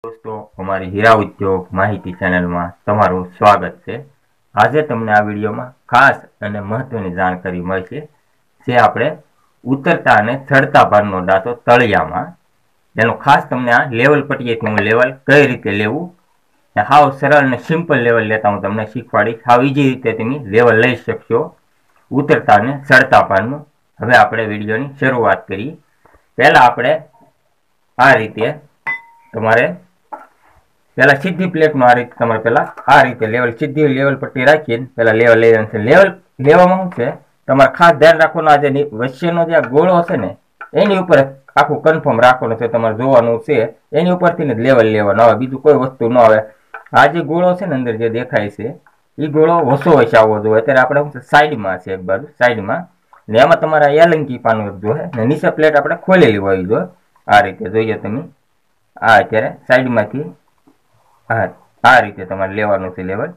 दोस्तों हमारी हीरा उद्योग माहिती चैनल में तमारू स्वागत है। आज तमने आ वीडियो में खास और महत्वनी जानकारी मळशे जे आपणे उतरता और चढ़ता भागनो दातो तळिया में जेनो खास तमने आ लेवल पट्टीएथी लेवल कई रीते लेवू हाव सरल ने सिंपल लेवल लेता हूँ तमने शीखवाड़ीश। हाव इजी रीते तमे लेवल लई शकशो उतरता और चढ़ता भागनु। हवे आपणे विडियोनी शरूआत करीए। पहला आपणे आ रीते तमारे पहला सीधी प्लेट आ रीते तमारे पहला आ रीते लेवल सीधी लेवल पट्टी राखी पहला लेवल ले लेवल लेवामां शुं छे तमारे खास ध्यान राखवानुं आ जे वच्चेनो जे गोळो छे ने एनी उपर आखुं कन्फर्म राखवानुं छे। तमारे जोवानुं छे एनी उपरथी ज लेवल लेवानुं आवे बीजुं कोई वस्तु न आवे। आ जे गोळो छे ने अंदर जे देखाय छे ई गोळो वसो वच आवવો જોઈએ। अत्यारे आपणे शुं छे साइडमां छे एक बाजु साइडमां ने एमां तमारे एलंकी पानुं जोईए ने नीचे प्लेट आपणे खोलेली होवी जोईए। आ रीते जोईए तमे आ अत्यारे साइडमांथी आ रीते तमारे लेवानुं छे लेवल।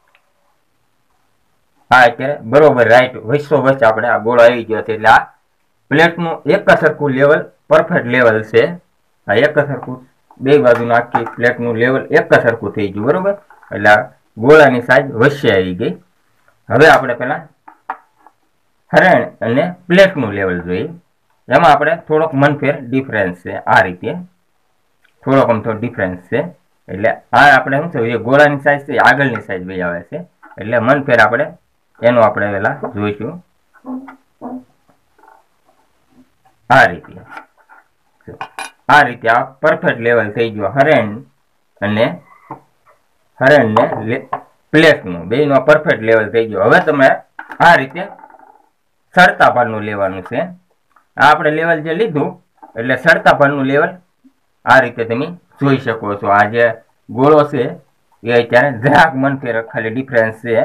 आ अत्यारे बरोबर राइट वच्चो वच आपणे आ गोळो आई गयो छे એટલે આ પ્લેટનું એક સરખું લેવલ પરફેક્ટ લેવલ છે। આ એક સરખું બે બાજુનું આખી પ્લેટનું લેવલ એક સરખું થઈ ગયું બરોબર। એટલે આ ગોળાની સાઈઝ વચ્ચે આવી ગઈ। હવે આપણે પહેલા હરણ અને પ્લેટનું લેવલ જોઈએ। એમાં આપણે થોડોક મનફેર ડિફરન્સ છે। આ રીતે થોડોક અમથો ડિફરન્સ છે એટલે આ આપણે શું છે ગોળાની સાઈઝ છે આગળની સાઈઝ વહી આવે છે એટલે મનફેર આપણે એનો આપણે પહેલા જોઈશું। આ રીતે આ પરફેક્ટ લેવલ થઈ ગયો હરણ ને પ્લેટનું બેયનો પરફેક્ટ લેવલ થઈ ગયો। હવે તમે આ રીતે ચડતા ભાગનું લેવાનું છે। આ આપણે લેવલ જે લીધું એટલે ચડતા ભાગનું લેવલ आ रीते तमे जोई शको छो। आ जे गोळो छे ए अत्यारे જરાક મનફેર खाली डिफरन्स छे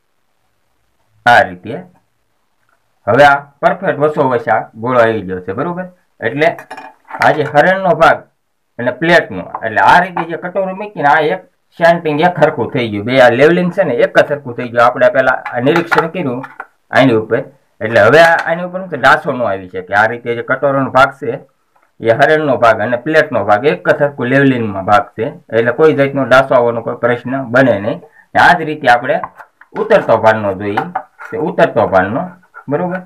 आ रीते। हवे आ परफेक्ट वसो वसा गोळो आई गयो छे बरोबर। એટલે आ जे हरणनो भाग અને પ્લેટનો એટલે આ રીતે જે કટોરો મૂકીને આ એક સેન્ટિંગ એક સરખું થઈ ગયું। બે આ લેવલિંગ છે ને એક સરખું થઈ ગયું। આપણે પહેલા આ નિરીક્ષણ કર્યું આની ઉપર એટલે હવે આની ઉપર શું છે ડાસો નો આવી છે કે આ રીતે જે કટોરોનો ભાગ છે ये हरणनो भाग और प्लेटनो भाग एक सरखुं लेवलिंग में भाग है એટલે कोई जातनो डासो आवવાનો कोई प्रश्न बने नहीं। आ ज रीते आपणे उतरतो भागनो जोईए ते उतरतो भागनो बरोबर।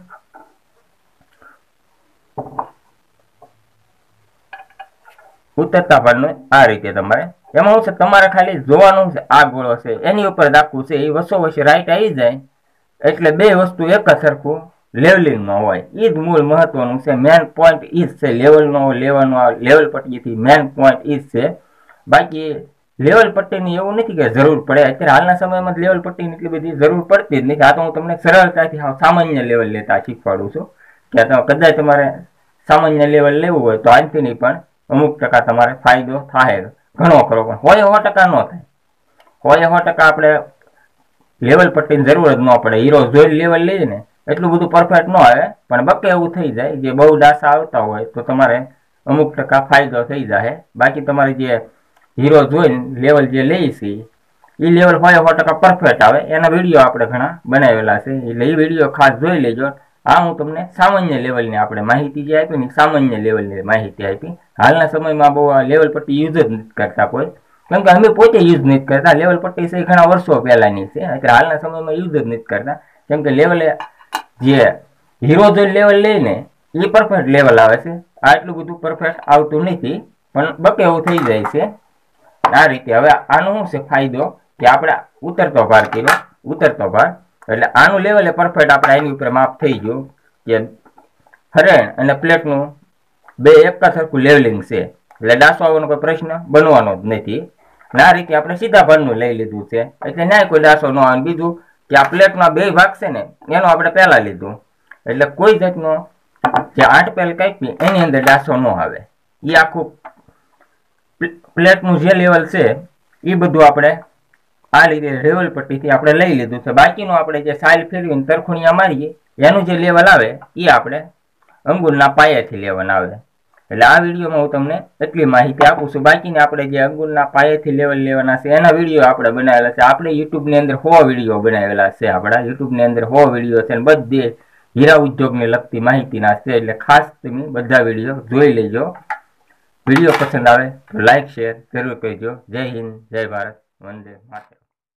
उतरता भागनो आ रीते तमारे एमां शुं छे तमारे खाली जोवानुं छे आ गोळो छे एनी उपर दाखवुं छे ए वसो वस राइट आई जाय એટલે બે વસ્તુ એક સરખું लेवलिंग में होय ई ज मूल महत्वनुं छे। मेन पॉइंट ई छे लेवल नो लेवानो लेवल पट्टीथी मेन पॉइंट ई छे। बाकी लेवल पट्टीनी एवुं नथी के जरूर पड़े अत्यारे हालना समयमां लेवल पट्टीनी એટલી બધી જરૂર પડતી જ નથી। आ तो हूँ तमने सरळताथी सामान्य लेवल लेता શીખવાડું છું કે કદાચ તમારે सामान्य लेवल लेवुं હોય तो आनथी नहीं पण अमुक टका तमारे फायदो थाय घणो खरो पण 100% न थाय। 100% आपणे लेवल पट्टीनी जरूर ज न पड़े। हीरो जोई लेवल लईए ने એટલું બધું પરફેક્ટ ન આવે પણ બકે એવું થઈ જાય જે બહુ ડાસા આવતા હોય તો તમારે અમુક ટકા ફાયદો થઈ જાય। બાકી તમારે જે હીરો જોઈને લેવલ જે લઈ છે એ લેવલ 100% પરફેક્ટ આવે એના વિડીયો આપણે ઘણા બનાવેલા છે એટલે એ વિડીયો ખાસ જોઈ લેજો। આ હું તમને સામાન્ય લેવલની આપણે માહિતી જે આપી ને સામાન્ય લેવલની માહિતી આપી। હાલના સમયમાં બહુ આ લેવલ પટ્ટી યુઝ જ નથી કરતા કોઈ કેમ કે અમે પોતે યુઝ નથી કરતા। લેવલ પટ્ટી છે ઘણા વર્ષો પહેલાની છે એટલે હાલના સમયમાં યુઝ જ નથી કરતા કેમ કે લેવલે जे हीरो जो लेवल लईने ए परफेक्ट लेवल आवे छे। आटલું બધું परफेक्ट आवतुं નથી પણ બકે એવું થઈ જાય છે આ રીતે। હવે આનો શું છે ફાયદો કે આપણે ઉતરતો ભાર કર્યો ઉતરતો ભાર એટલે આનું લેવલ એ પરફેક્ટ આપણે આની ઉપર માપ થઈ ગયું કે હરણ અને પ્લેટનું બે એક સરખું લેવલિંગ છે એટલે ડાસો આવવાનો કોઈ પ્રશ્ન બનવાનો જ નથી। આ રીતે આપણે સીધા ભારનું લઈ લીધું છે એટલે ન્યાય કોઈ ડાસો ન આવે। બીજું કે આ પ્લેટના બે ભાગ છે ને એનો આપણે પહેલા લીધું એટલે કોઈ જાતનો જે 8 પેલ કાપી એની અંદર ડાસો ન આવે। એ આખું પ્લેટનું જે લેવલ છે એ બધું આપણે આ રીતે લેવલ પટ્ટીથી આપણે લઈ લીધું છે। બાકીનું આપણે જે સાઈલ ફેરવીને તરખુણિયા મારીએ એનું જે લેવલ આવે એ આપણે અંગૂરના પાયાથી લેવાનું આવે। એટલે આ વિડીયોમાં હું તમને એટલી માહિતી આપું છું। બાકીને આપણે જે અંગૂરના પાયાથી લેવલ લેવાના છે એના વિડીયો આપણે બનાવેલા છે। આપણે યુટ્યુબની અંદર 100 વિડીયો બનાવેલા છે। આપણા યુટ્યુબની અંદર 100 વિડીયો છે અને બધે હીરા ઉદ્યોગને લગતી માહિતીના છે એટલે ખાસ તમે બધા વિડીયો જોઈ લેજો। વિડીયો પસંદ આવે તો લાઈક શેર જરૂર કરજો. જય હિન્દ, જય ભારત, વંદે માતરમ.